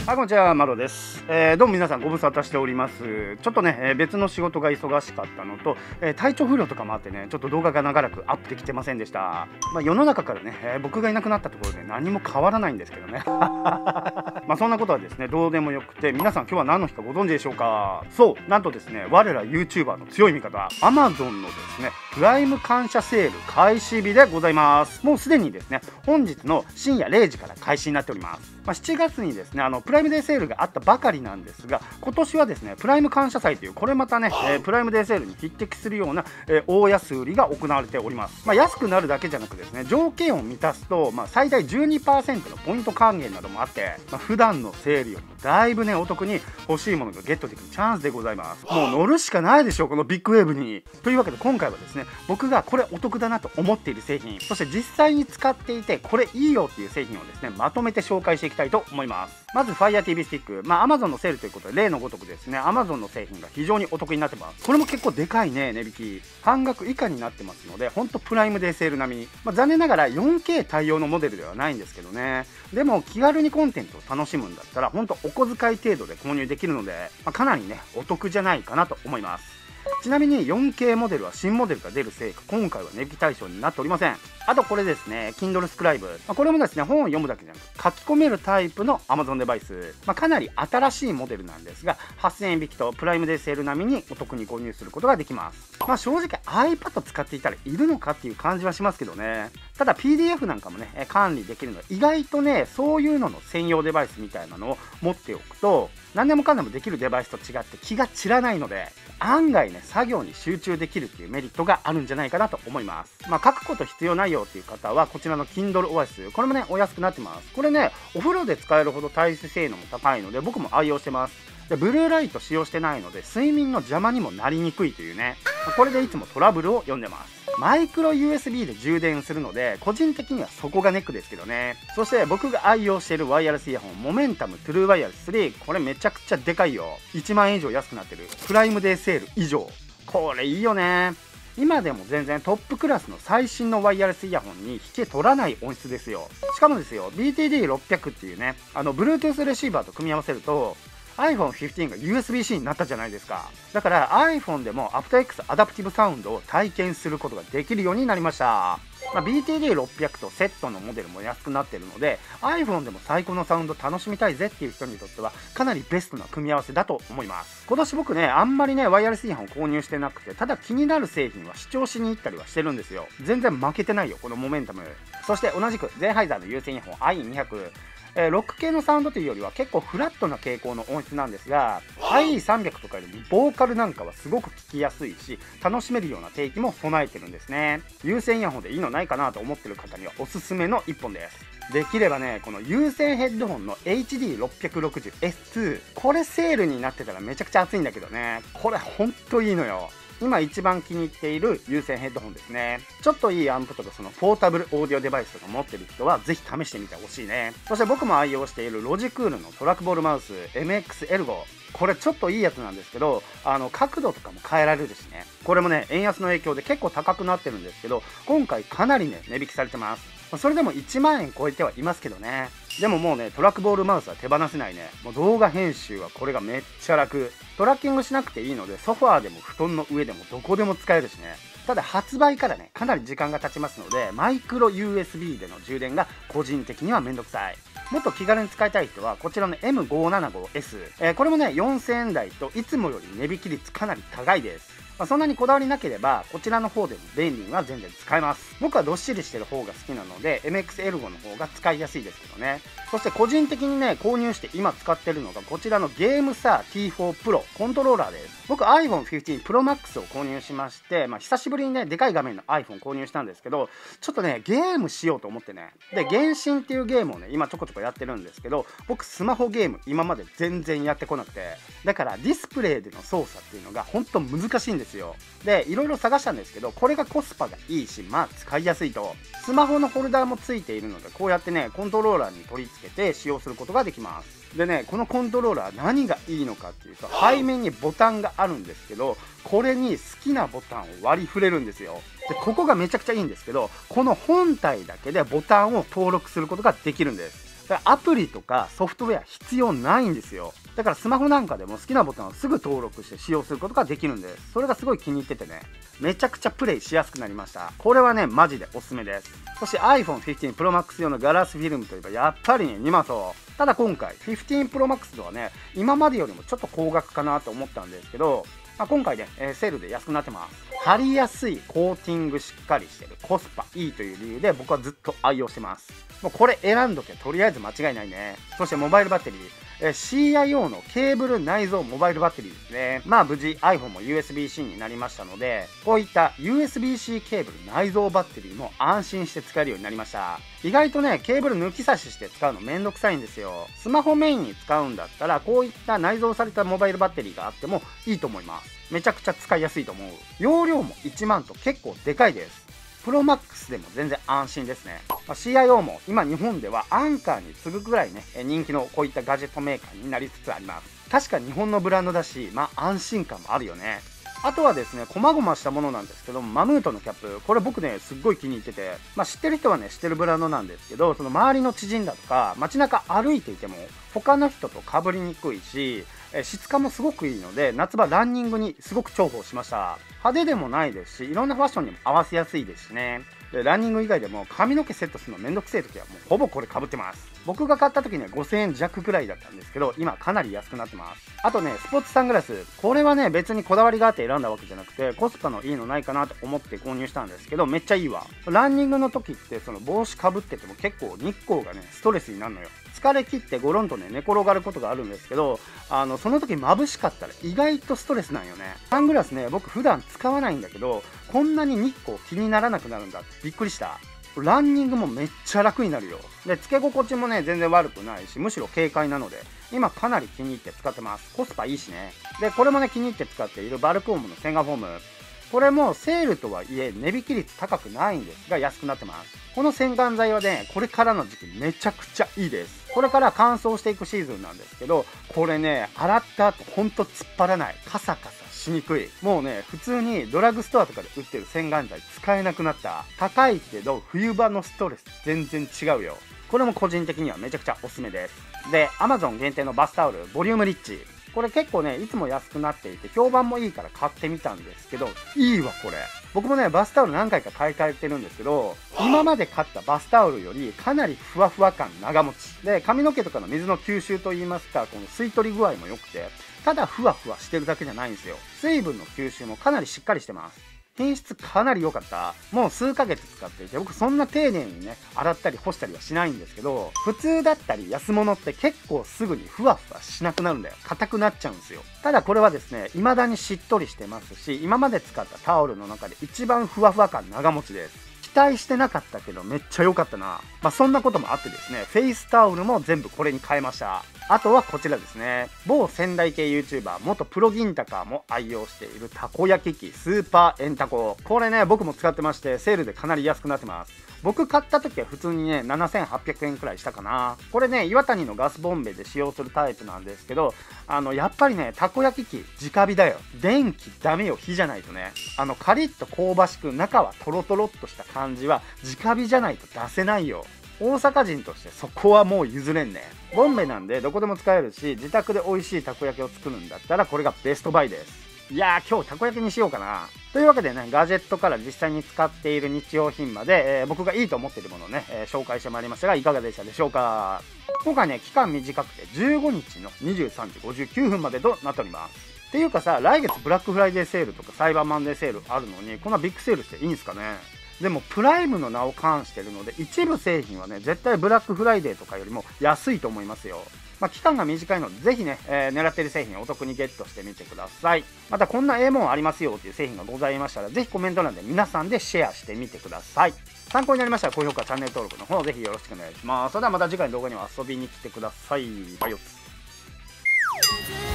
はい、こんにちは、マロです。どうも皆さんご無沙汰しております。ちょっとね、別の仕事が忙しかったのと、体調不良とかもあってね、ちょっと動画が長らくアップできてませんでした。世の中からね、僕がいなくなったところで何も変わらないんですけどね。そんなことはですね、どうでもよくて、皆さん今日は何の日かご存知でしょうか。そう、なんとですね、我ら YouTuber の強い味方、Amazon のですね、プライム感謝セール開始日でございます。もうすでにですね、本日の深夜0時から開始になっております。7月にですね、プライムデーセールがあったばかりなんですが、今年はですね、プライム感謝祭という、これまたね、プライムデーセールに匹敵するような、大安売りが行われております。安くなるだけじゃなくですね、条件を満たすと、最大 12% のポイント還元などもあって、普段のセールよりもだいぶね、お得に欲しいものがゲットできるチャンスでございます。もう乗るしかないでしょう、このビッグウェーブに。というわけで今回はですね、僕がこれお得だなと思っている製品、そして実際に使っていてこれいいよっていう製品をですね、まとめて紹介していきたいと思います。まず Fire TV スティック、Amazon のセールということで例のごとくですね、 Amazon の製品が非常にお得になってます。これも結構でかいね、値引き半額以下になってますので、ほんとプライムデーセール並み、残念ながら 4K 対応のモデルではないんですけどね。でも気軽にコンテンツを楽しむんだったらほんとお小遣い程度で購入できるので、かなりねお得じゃないかなと思います。ちなみに 4K モデルは新モデルが出るせいか今回は値引き対象になっておりません。あとこれですね、 Kindle Scribe、これもですね、本を読むだけじゃなく書き込めるタイプの Amazon デバイス、かなり新しいモデルなんですが、8000円引きとプライムデーセール並みにお得に購入することができます。正直 iPad 使っていたらいるのかっていう感じはしますけどね。ただ PDF なんかもね管理できるので、意外とねそういうのの専用デバイスみたいなのを持っておくと何でもかんでもできるデバイスと違って気が散らないので、案外ね作業に集中できるっていうメリットがあるんじゃないかなと思います。書くこと必要ないよっていう方はこちらの Kindle OS、 これもねお安くなってます。これねお風呂で使えるほど耐水性能も高いので僕も愛用してます。でブルーライト使用してないので睡眠の邪魔にもなりにくいというね、これでいつもトラブルを読んでます。マイクロ USB で充電するので個人的にはそこがネックですけどね。そして僕が愛用しているワイヤレスイヤホンモメンタムトゥルーワイヤレス3、これめちゃくちゃでかいよ。1万円以上安くなってる。プライムデーセール以上、これいいよね。今でも全然トップクラスの最新のワイヤレスイヤホンに引け取らない音質ですよ。しかもですよ BTD600 っていうねBluetooth レシーバーと組み合わせるとiPhone 15が USB-C になったじゃないですか。だから iPhone でも aptX アダプティブサウンドを体験することができるようになりました。BTD600 とセットのモデルも安くなってるので iPhone でも最高のサウンド楽しみたいぜっていう人にとってはかなりベストな組み合わせだと思います。今年僕ねあんまりねワイヤレスイヤホン購入してなくて、ただ気になる製品は試聴しに行ったりはしてるんですよ。全然負けてないよこのモメンタム。そして同じくゼンハイザーの有線イヤホン i200、ロック系のサウンドというよりは結構フラットな傾向の音質なんですが、 IE300 とかよりもボーカルなんかはすごく聞きやすいし楽しめるような定期も備えてるんですね。有線イヤホンでいいのないかなと思ってる方にはおすすめの一本です。できればねこの有線ヘッドホンの HD660S2、 これセールになってたらめちゃくちゃ熱いんだけどね、これほんといいのよ。今一番気に入っている有線ヘッドホンですね。ちょっといいアンプとかそのポータブルオーディオデバイスとか持ってる人はぜひ試してみてほしいね。そして僕も愛用しているロジクールのトラックボールマウス MX エルゴ、これちょっといいやつなんですけど角度とかも変えられるしね、これもね円安の影響で結構高くなってるんですけど今回かなりね値引きされてます。それでも1万円超えてはいますけどね。でももうねトラックボールマウスは手放せないね。もう動画編集はこれがめっちゃ楽。トラッキングしなくていいのでソファーでも布団の上でもどこでも使えるしね。ただ発売からねかなり時間が経ちますのでマイクロ USB での充電が個人的にはめんどくさい。もっと気軽に使いたい人はこちらの M575S、これもね4000円台といつもより値引き率かなり高いです。そんなにこだわりなければこちらの方でも便利には全然使えます。僕はどっしりしてる方が好きなので MX エルゴの方が使いやすいですけどね。そして個人的にね購入して今使ってるのがこちらのゲームサー T4 Pro コントローラーです。僕 iPhone 15 Pro Max を購入しまして、久しぶりにねでかい画面の iPhone 購入したんですけど、ちょっとねゲームしようと思ってね、で原神っていうゲームをね今ちょこちょこやってるんですけど、僕スマホゲーム今まで全然やってこなくて、だからディスプレイでの操作っていうのが本当難しいんですよ。でいろいろ探したんですけどこれがコスパがいいし使いやすいと、スマホのホルダーもついているのでこうやってねコントローラーに取り付けて使用することができます。でねこのコントローラー何がいいのかっていうと背面にボタンがあるんですけど、これに好きなボタンを割り振れるんですよ。でここがめちゃくちゃいいんですけど、この本体だけでボタンを登録することができるんです。 アプリとかソフトウェア必要ないんですよ。だからスマホなんかでも好きなボタンをすぐ登録して使用することができるんです。それがすごい気に入っててね、めちゃくちゃプレイしやすくなりました。これはねマジでおすすめです。そして iPhone 15 Pro Max 用のガラスフィルムといえばやっぱりね2マソ。ただ今回15 Pro Max ではね今までよりもちょっと高額かなと思ったんですけど、今回ね、セールで安くなってます。貼りやすい、コーティングしっかりしてる、コスパいいという理由で僕はずっと愛用してます。もうこれ選んどけとりあえず間違いないね。そしてモバイルバッテリー、CIO のケーブル内蔵モバイルバッテリーですね。無事 iPhone も USB-C になりましたので、こういった USB-C ケーブル内蔵バッテリーも安心して使えるようになりました。意外とね、ケーブル抜き差しして使うのめんどくさいんですよ。スマホメインに使うんだったら、こういった内蔵されたモバイルバッテリーがあってもいいと思います。めちゃくちゃ使いやすいと思う。容量も1万と結構でかいです。プロマックスでも全然安心ですね。CIO も今日本ではアンカーに次ぐぐらいね、人気のこういったガジェットメーカーになりつつあります。確か日本のブランドだし、安心感もあるよね。あとはですね、細々したものなんですけど、マムートのキャップ、これ僕ね、すっごい気に入ってて、知ってる人はね、知ってるブランドなんですけど、その周りの知人だとか、街中歩いていても、他の人と被りにくいし、質感もすごくいいので、夏場ランニングにすごく重宝しました。派手でもないですし、いろんなファッションにも合わせやすいですしね。でランニング以外でも髪の毛セットするのめんどくせえ時はもうほぼこれ被ってます。僕が買った時には5000円弱くらいだったんですけど、今かなり安くなってます。あとね、スポーツサングラス。これはね、別にこだわりがあって選んだわけじゃなくて、コスパのいいのないかなと思って購入したんですけど、めっちゃいいわ。ランニングの時ってその帽子かぶってても結構日光がね、ストレスになるのよ。疲れ切ってゴロンとね、寝転がることがあるんですけど、その時眩しかったら意外とストレスなんよね。サングラスね、僕普段使わないんだけど、こんなに日光気にならなくなるんだってびっくりした。ランニングもめっちゃ楽になるよ。で、つけ心地もね、全然悪くないし、むしろ軽快なので、今かなり気に入って使ってます。コスパいいしね。で、これもね、気に入って使っているバルクオームのセンガフォーム。これもセールとはいえ値引き率高くないんですが安くなってます。この洗顔剤はね、これからの時期めちゃくちゃいいです。これから乾燥していくシーズンなんですけど、これね、洗った後ほんと突っ張らない。カサカサしにくい。もうね、普通にドラッグストアとかで売ってる洗顔剤使えなくなった。高いけど冬場のストレス全然違うよ。これも個人的にはめちゃくちゃおすすめです。で、Amazon 限定のバスタオルボリュームリッチ。これ結構ね、いつも安くなっていて評判もいいから買ってみたんですけど、いいわこれ。僕もね、バスタオル何回か買い替えてるんですけど、今まで買ったバスタオルよりかなりふわふわ感長持ちで、髪の毛とかの水の吸収といいますか、この吸い取り具合も良くて、ただふわふわしてるだけじゃないんですよ。水分の吸収もかなりしっかりしてます。品質かなり良かった。もう数ヶ月使っていて、僕そんな丁寧にね、洗ったり干したりはしないんですけど、普通だったり安物って結構すぐにふわふわしなくなるんだよ。硬くなっちゃうんですよ。ただこれはですね、未だにしっとりしてますし、今まで使ったタオルの中で一番ふわふわ感長持ちです。期待してなかったけどめっちゃ良かったな。そんなこともあってですね、フェイスタオルも全部これに変えました。あとはこちらですね、某仙台系 YouTuber 元プロギンタカーも愛用しているたこ焼き器スーパーエンタコ。これね、僕も使ってましてセールでかなり安くなってます。僕買った時は普通にね、7800円くらいしたかな。これね、岩谷のガスボンベで使用するタイプなんですけど、やっぱりね、たこ焼き器直火だよ。電気ダメよ、火じゃないとね。カリッと香ばしく中はトロトロっとした感じは直火じゃないと出せないよ。大阪人としてそこはもう譲れんね。ボンベなんでどこでも使えるし、自宅で美味しいたこ焼きを作るんだったらこれがベストバイです。いやー、今日たこ焼きにしようかな。というわけでね、ガジェットから実際に使っている日用品まで、僕がいいと思っているものをね、紹介してまいりましたがいかがでしたでしょうか。今回ね、期間短くて15日の23時59分までとなっております。っていうかさ、来月ブラックフライデーセールとかサイバーマンデーセールあるのに、こんなビッグセールしていいんですかね。でもプライムの名を冠してるので、一部製品はね、絶対ブラックフライデーとかよりも安いと思いますよ。期間が短いので、ぜひね、狙っている製品をお得にゲットしてみてください。またこんなもんありますよっていう製品がございましたら、ぜひコメント欄で皆さんでシェアしてみてください。参考になりましたら高評価、チャンネル登録の方ぜひよろしくお願いします。それではまた次回の動画には遊びに来てください。バイオス。